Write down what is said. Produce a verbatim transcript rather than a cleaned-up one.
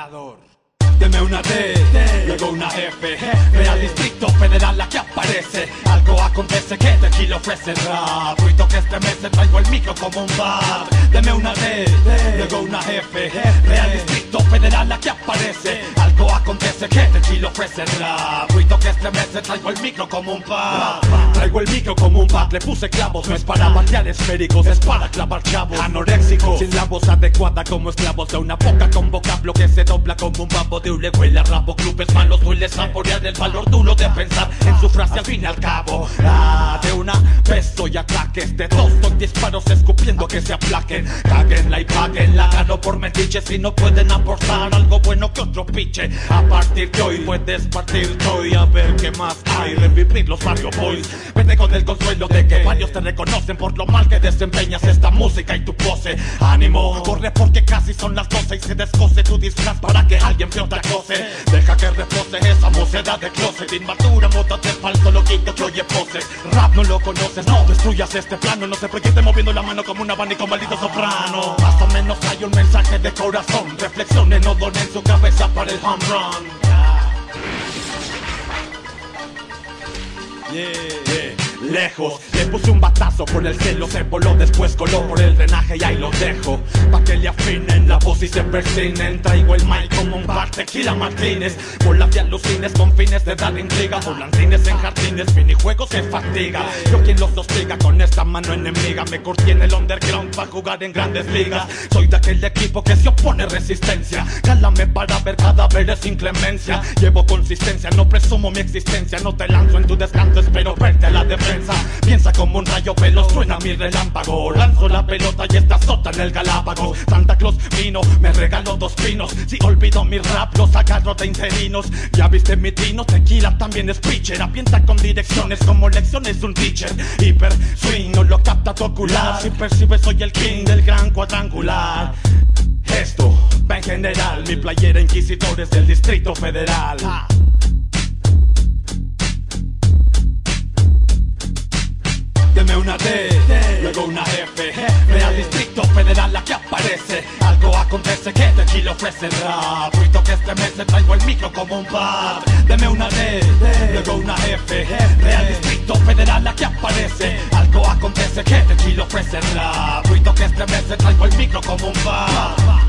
dictador. Deme una D, luego una F, Real Distrito Federal la que aparece. Algo acontece que de aquí le ofrece rap. Ruido que estremece, traigo el micro como un bar. Deme una D, luego una F, Real Distrito Federal la que aparece. Algo acontece que de aquí le ofrece rap. Ruido que estremece, traigo el micro como un bar. Traigo el micro como un bat, le puse clavos. No es para batear esféricos, es para clavar chavos. Anoréxicos, sin la voz adecuada como esclavos de una boca con vocablo que se dobla como un bambo. De un le huele a rabo, clubes malos, duele saborear el valor duro de pensar en su frase al fin y al cabo. Ah, de una vez soy ataques, de dos doy disparos escupiendo que se aplaquen. Cáguenla y páguenla, gano por metiches si no pueden aportar algo bueno que otro piche. A partir de hoy puedes partir hoy a ver qué más hay, revivir los Barrio Boys. Vete con el consuelo de que varios te reconocen por lo mal que desempeñas esta música y tu pose. Ánimo, corre porque casi son las doce y se descose tu disfraz para que alguien vea otra cosa. Deja que repose esa mocedad de closet. Inmadura, mótate falso loquito que oye poses. Rap no lo conoces, no destruyas este plano. No se proyecte moviendo la mano como un abanico maldito soprano. Más o menos hay un mensaje de corazón. Reflexionen, no donen su cabeza para el home run. Yeah, yeah. Lejos, le puse un batazo por el cielo, se voló, después coló por el drenaje y ahí lo dejo. Pa' que le afinen la voz y se persinen. Traigo el mic como un bar Tequila Martínez. Bolas de alucines con fines de dar intriga. Volantines en jardines, minijuegos se fatiga. Yo quien los hostiga con esta mano enemiga. Me curtí en el underground pa' jugar en grandes ligas. Soy de aquel equipo que se opone resistencia. Cálame para ver cadáveres sin clemencia. Llevo consistencia, no presumo mi existencia. No te lanzo en tu descanso, espero verte a la defensa. Piensa como un rayo veloz, suena mi relámpago. Lanzo la pelota y esta azota en el Galápagos. Santa Claus vino, me regaló dos pinos. Si olvido mi rap, los agarro de interinos. Ya viste mi trino, tequila también es pitcher. Apienta con direcciones como lecciones un teacher. Hiper swing, no lo capta tu ocular. Si percibes soy el king del gran cuadrangular. Esto va en general, mi playera inquisidores del Distrito Federal. Deme una D, luego una F, Real Distrito Federal la que aparece. Algo acontece que de aquí le ofrece rap. Ruido que estremece, traigo el micro como un bar. Deme una D, luego una F, Real Distrito Federal la que aparece. Algo acontece que de aquí le ofrece rap. Ruido que estremece, traigo el micro como un bar.